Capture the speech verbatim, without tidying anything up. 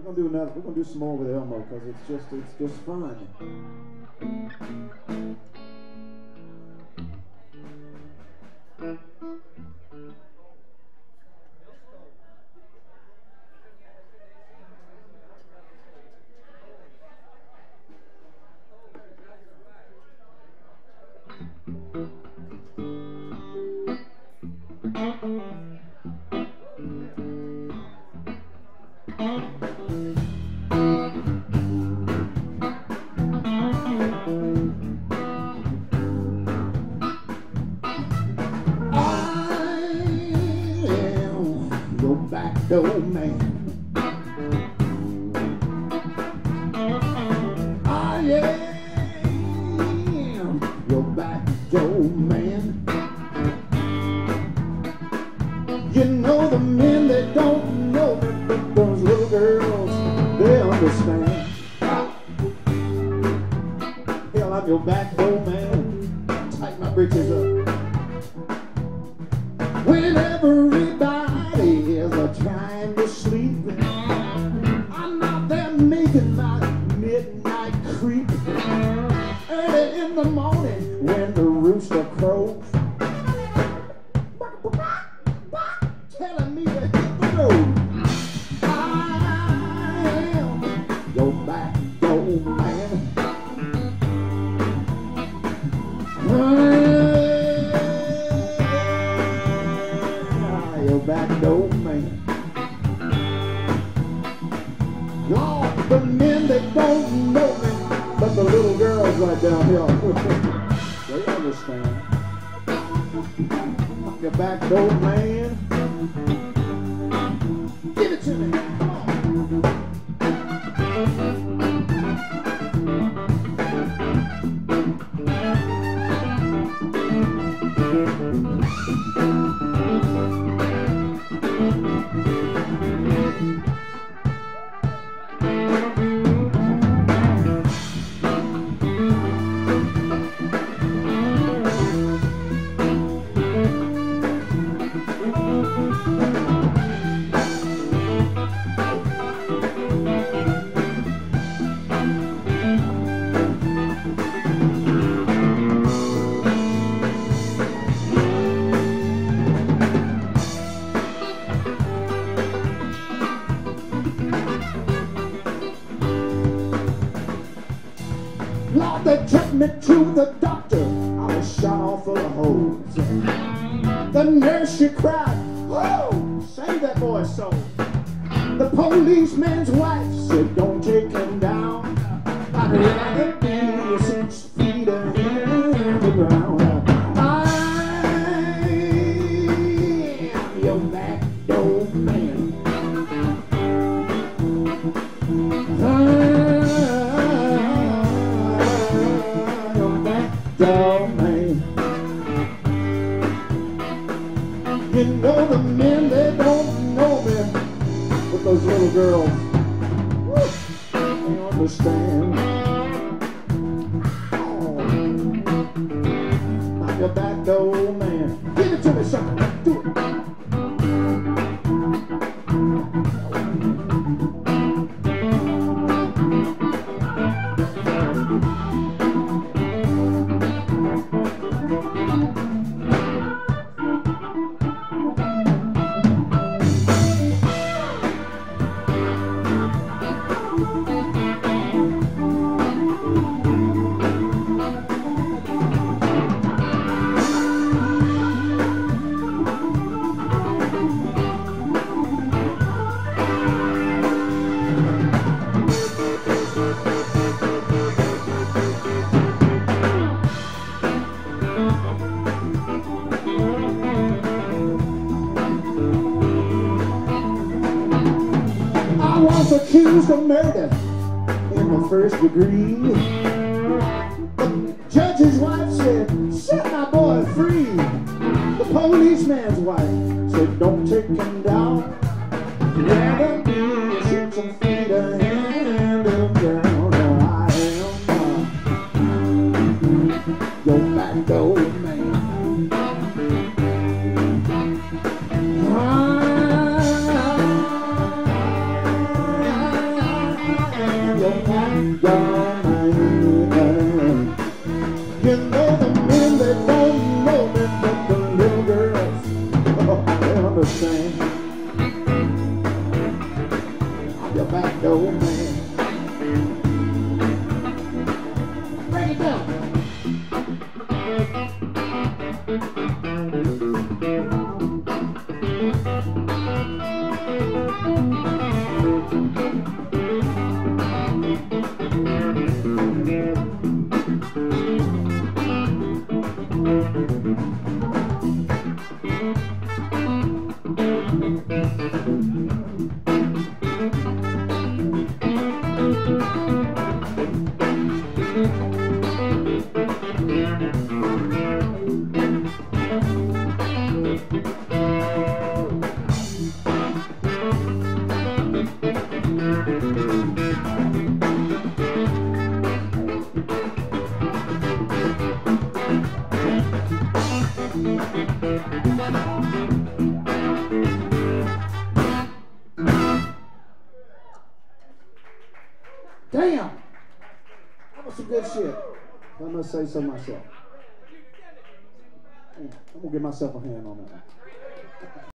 gonna do another. We're gonna do some more with Elmer because it's just it's just fun. Backdoor man, I am your backdoor man. You know the men that don't know me, but those little girls, they understand. Hell, I'm your backdoor man. Tighten my britches up. When everybody is trying to sleep, I'm out there making my midnight creep. Early in the morning when the rooster crows, telling me to hit the road. I am your backdoor man. Your backdoor man. Y'all, the men that don't know me, but the little girls right down here, they understand. Your backdoor man. Give it to me. Come on. Lord, they took me to the doctor. I was shot off full of holes. The nurse, she cried, "Whoa, save that boy's soul." The policeman's wife said, "Don't take him down. I'd rather be six feet ahead of the ground." I am your backdoor man. Man. You know the men, they don't know me, but those little girls, woo, they understand. Oh, I'm your backdoor man. Give it to me, son. Do it. Accused of murder in the first degree. The judge's wife said, "Set my boy free." The policeman's wife said, "Don't take him down. Rather be six feet ahead of ground." I am your backdoor man. I Damn! That was some good shit. I must say so myself. I'm gonna give myself a hand on that one.